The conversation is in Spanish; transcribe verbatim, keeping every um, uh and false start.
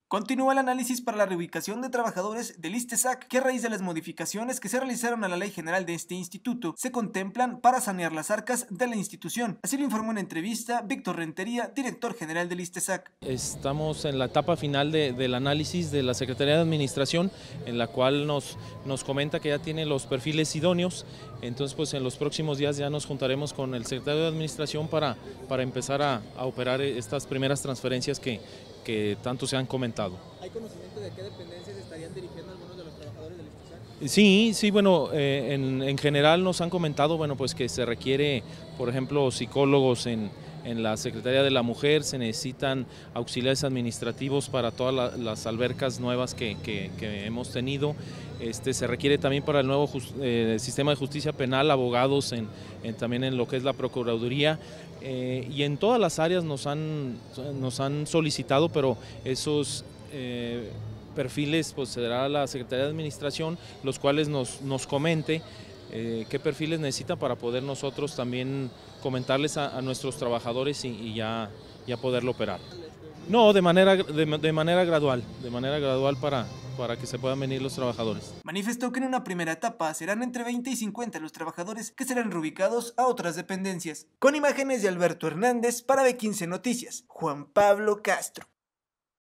Continúa el análisis para la reubicación de trabajadores del ISTESAC, que a raíz de las modificaciones que se realizaron a la ley general de este instituto, se contemplan para sanear las arcas de la institución. Así lo informó en entrevista Víctor Rentería, director general del ISTESAC. Estamos en la etapa final de, del análisis de la Secretaría de Administración, en la cual nos, nos comenta que ya tiene los perfiles idóneos. Entonces, pues en los próximos días ya nos juntaremos con el secretario de Administración para, para empezar a, a operar estas primeras transferencias que, que tanto se han comentado. ¿Hay conocimiento de qué dependencias estarían dirigiendo algunos de los trabajadores del ISTESAC? Sí, sí, bueno, eh, en, en general nos han comentado, bueno, pues que se requiere, por ejemplo, psicólogos en, en la Secretaría de la Mujer, se necesitan auxiliares administrativos para todas la, las albercas nuevas que, que, que hemos tenido. Este, se requiere también para el nuevo just, eh, sistema de justicia penal abogados en, en, también en lo que es la Procuraduría, eh, y en todas las áreas nos han, nos han solicitado, pero esos eh, perfiles pues será la Secretaría de Administración, los cuales nos, nos comente eh, qué perfiles necesita para poder nosotros también comentarles a, a nuestros trabajadores y, y ya, ya poderlo operar. No, de manera, de, de manera gradual, de manera gradual para, para que se puedan venir los trabajadores. Manifestó que en una primera etapa serán entre veinte y cincuenta los trabajadores que serán reubicados a otras dependencias. Con imágenes de Alberto Hernández para B quince Noticias, Juan Pablo Castro.